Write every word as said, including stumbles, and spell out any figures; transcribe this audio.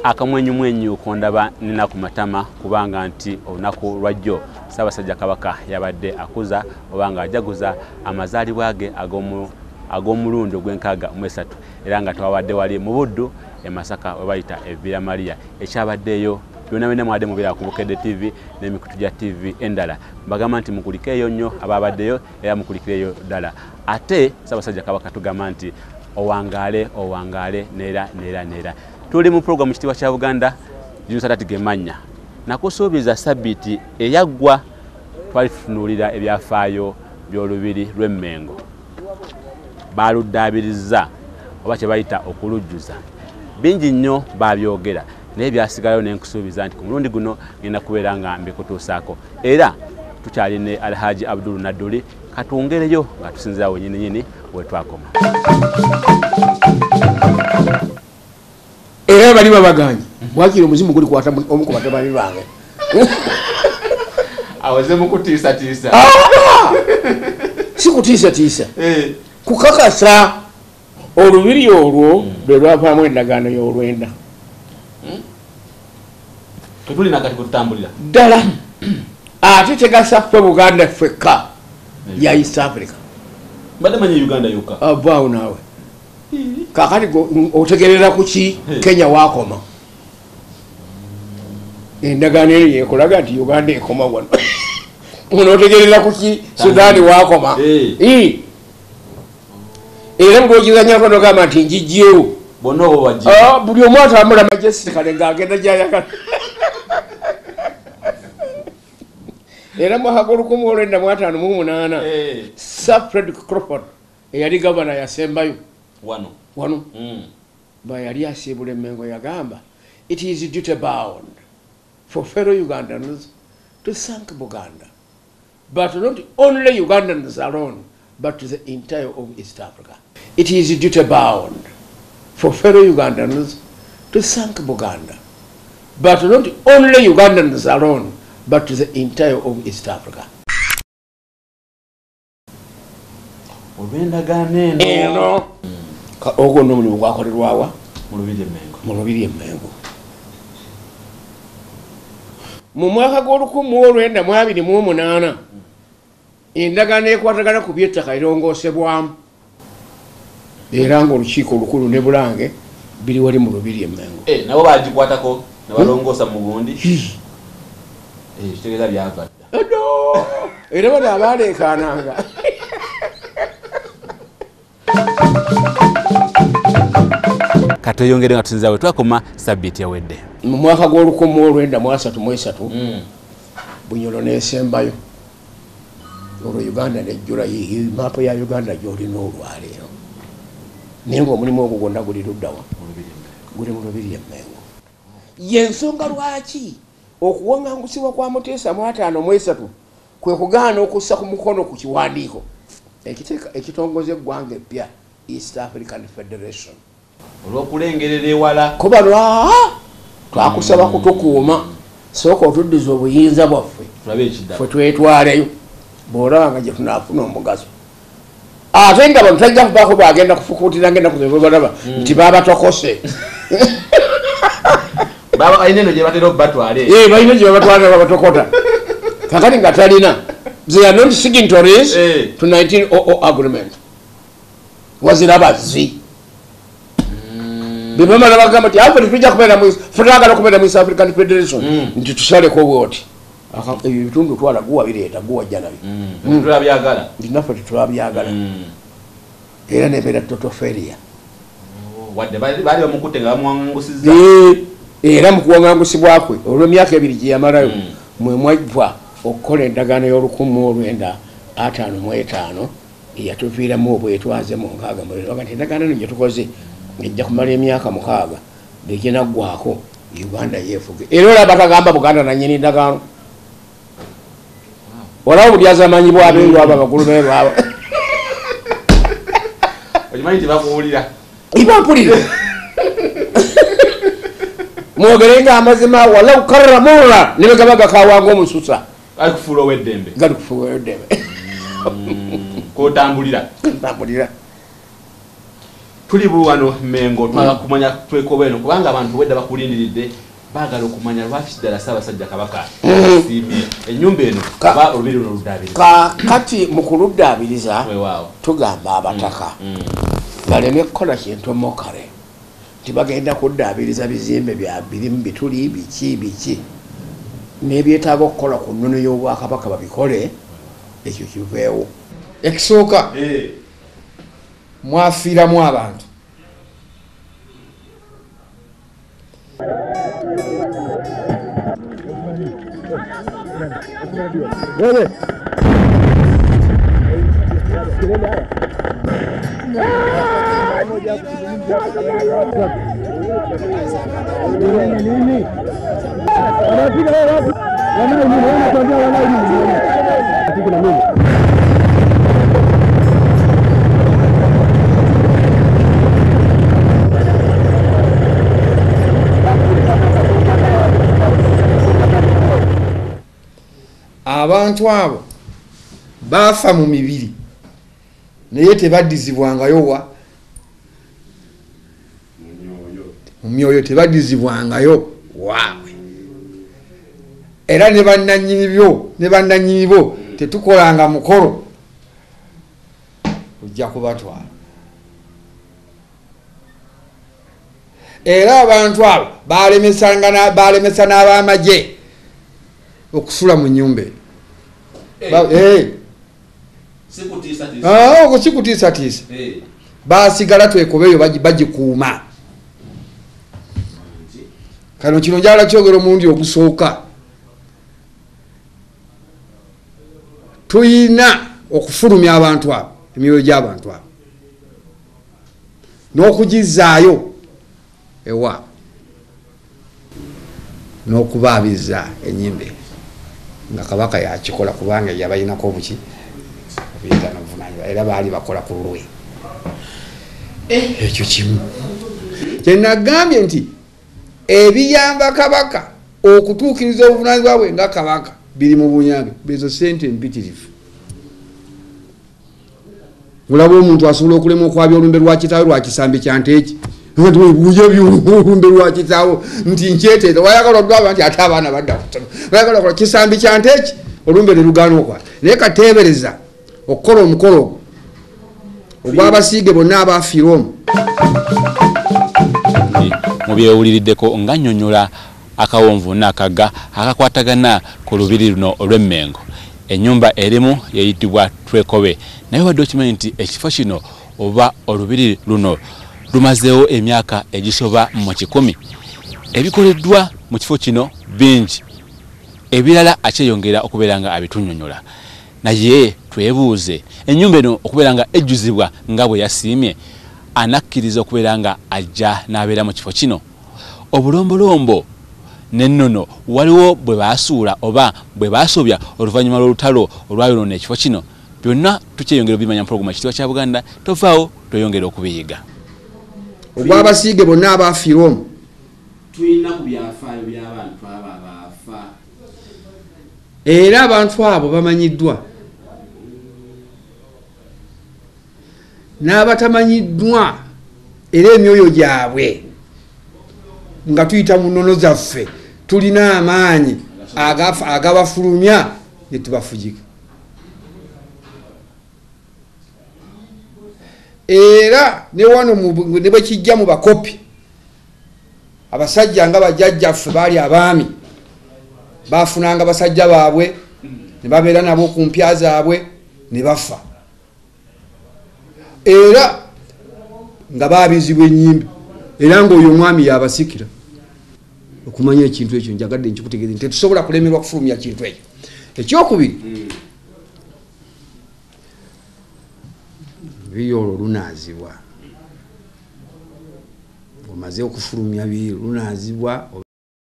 akamwenyu mwenyu kondaba nina ku matama kubanga nti olunaku lwajjo Ssaabasajja Kabaka yabadde akuza obanga ajaguza amazaalibwa ge ag'omu ag'omulundi ogw'enkaaga mu esatu era nga twabadde wali mu Buddu e Masaka we bayita e Villa Maria ekyabaddeyo byonna byonna mwadde mubeera ku Bukedde T V n'emikutu gya T V endala mbagamba nti mukulikeeyo nnyo ababaddeyo era mukulikireyo ddala ate Ssaabasajja Kabaka tugamba nti owangaale owangaale neera neera neera tuli mu programu kitiibwa kya Buganda Junior Gemanya nakusuubiza sabbiiti eyaggwa twali tutunuulira ebyafaayo by'olubiri lw'Emmengo baaluddaabiriza oba kye bayita okulujjuza bingi nnyo baabyogera naye byasigalayo n'enkusuubiza nti ku mulundi guno ngenda kubeera nga mbikutuusaako era tukyali ne Alhaji Abdul Nadduli katungereyo nga tusinzira wenyini nyini we twakoma era bali babaganye bwakiri omuzimu guli kwata omu ku batabani bange aweze mukutiisa tiisa si kutiisa tiisa kukakasa olubiri olwo lwe lwavaamu endagaano y'olwenda tetulina kati kutambulira ddala ate tegasa ffe Buganda ffekka ya East Africa mbadde manyi Uganda yuka avaawo naawe kakati otegerera ku ki Kenya waakoma endagaano eyo yekulaga nti Uganda ekoma wano onootegerera ku ki Sudaani waakoma era mulwogizanya lwano gamba nti njijjewo buli omu atambula majestikale ng'agenda gyayagala era mwaka gw'olukumi olwenda mu ataano mu munaana Sir Fred Crawford eyali gavana yasembayo wano wano ba yali asiibula Emmengo yagamba it is duty bound for fellow Ugandans to thank Buganda but not only Ugandans alone but to the entire of East Africa. It is duty bound for fellow Ugandans to thank Buganda but not only Ugandans alone but to the entire of East Africa. Olw'endagaano eno ogwo nno mulimu gwakolerwawa mu Lubiri Emmengo mu Lubiri Emmengo mu mwaka gw'olukumi olwenda mu abiri mu munaana endagaano ekwatagana ku by'ettaka erongoosebwamu era ng'olukiiko olukulu ne Bulange biri wali mu Lubiri Emmengo nabo baagikwatako ne balongoosa mu gundi kitegeeza byava dda era bano abaaleekaananga katweyongere nga tusinzira we twakoma sabbiiti ewedde mu mwaka gw'olukumi olwenda mu asatu mu esatu Bunyoro n'esembayo olwo Uganda nejjula maapu ya Uganda gy'olina olwaleero naye ng'omulimu ogwo gwonna guli luddawa guli mu Lubiri Emmengo y'ensonga lwaki okuwaŋŋangusibwa kwa Muteesa mu ataano mu esatu kwe kugaana okussa ku mukono ku kiwandiiko ekitongoza eggwanga eppya East African Federation olw'okulengerera ewala kuba lwa twakusaba kutukuuma sooka otuddiza obuyinza bwaffe ffe twetwaleyo bw'olaba nga gye tunaafuna omugaso ate nga bano tajja kubaako bagenda kufukuutira ngenda kuzebalaba nti baabatokose balina eno gye batera okubatwale balina gye babatwale babatokota kakati nga talina they are not signatories to nineteen oh oh agreement wazira bazzi bebamala bagamba nti afe tujja kubeera futagala kubeera mu East African Federation nti tusaleko bwoti ebitundu twala guwa bireeta guwa jjanabi tulabyagala ntinaffe tetulabyagala era nebeera totoferia wadde bali bamukutte nga bamuwaŋŋangusizza era mu kuwaŋŋangusibwakwe olw'emyaka ebiri gye yamalayo mwe mwajjwa okukola endagaano y'olukumi olwenda ataano mu etaano eyatuviiramu obwetwaze mu nkaaga muliraga nti endagaano eno gye tukoze ejja kumala emyaka mukaaga beginaggwako Uganda yeefuge era olaba batagamba Buganda nanyini endagaano olaba buli azamanyi bwabendu abo abakulu beerwabo okimanyi nti bakuwulira ibampulire mwogerenga amazima wala ukarramura ne bagaba gakawanga omususa ali kufuula ow'eddembe gali kufuula ow'eddembe kotambulira tambulira tuli buwano Mengo twakumanya twekobe eno kubanga abantu wedda bakulindiridde bagala okumanya lwaki ddala Ssaabasajja Kabaka siimye ennyumba eno ba olubiri luno luddaabiriza kati mu kuluddaabiriza tugamba abataka baleme kukola kintu mokale tibagenda kuddaabiriza bizimbe bya birimu bituli biki biki n'ebyetaaga okukola ku nnono y'Obwakabaka babikole ekyo kiveewo. Ekisooka mwafiiramu abantu abantu abo bafa mu mibiri naye tebaddizibwangayo wa mu myoyo tebaddizibwangayo waabwe era ne bannannyinibyo ne bannannyinibo tetukolanga mukolo ojja kubatwala era abantu abo balemesanga balemesa n'ab'amagye okusula mu nnyumba okukikutiisatiisa basigala twekobeeyo bagikuuma. Kano kino njala kyogera omulundi ogusooka tuyina okufulumya abantu abo emyoyo gy'abantu abo n'okugizaayo ewa n'okubaabiza ennyimba nga Kabaka yakikola kubanga yabayinako obuki obuyinza n'obuvunaanyizibwa era baali bakola ku lulwe ekyo kimu kye nagambye nti ebiyamba Kabaka okutuukiriza obuvunaanyizibwa bwe nga Kabaka biri mu bunyange bezo sente mpitirivu. Mulaba omuntu asobola okulema okwabya olumbe lwa kitaawe lwa kisambi kya nteeki buye byolumbe lwa kitaawo nti nkyeteeta wayagala odwaba nti ate abaana badda kutono wayagala okola kisambi kya nteeki olumbe ne lugaana okwala naye kateebereza okukola omukolo ogw'abasiige bonna abaafiira omwo mu byewuliriddeko nga nnyonnyola akawonvu n'akagga akakwatagana ku lubiri luno olw'Emmengo. Ennyumba erimu yeyitibwa Twekobe naye wadde okimanyi nti ekifo kino oba olubiri luno lumazeewo emyaka egisoba mu kikumi. Ebikoleddwa mu kifo kino bingi, ebirala akyeyongera okubeera nga abitunnyonnyola. Naye twebuuze ennyumba eno okubeera nga ejjuzibwa nga bwe yasiimye anakkiriza okubeera nga ajja n'abeera mu kifo kino. Obulombolombo n'ennono waliwo bwe baasuula oba bwe baasobya oluvannyuma lw'olutalo olwayonoona ekifo kino. Byonna tukyeyongera obimanya mu pulogulaamu ekitiibwa kya Buganda tovaawo tweyongera okubiyiga. Ogw'abasiige bonna abaafiira omwo tulina ku byafaayo by'abantu abo abaafa era abantu abo bamanyiddwa n'abatamanyiddwa era emyoyo gyabwe nga tuyita mu nnono zaffe tulina amaanyi agabafulumya ne tubafugika. Era ne wano ne bwe kijja mu bakopi abasajja nga bajjajjaffe baali abaami baafunanga basajja baabwe ne babeera nabo ku mpya zaabwe ne bafa era nga baabizibwa ennyimba era ng'oyo omwami yabasikira. Okumanya ekintu ekyo njagadde nkikutegeeza nti tetusobola kulemerwa kufulumya kintu ekyo. Ekyokubiri biyolo lunaazibwa omaze okufulumya biyolo lunaazibwa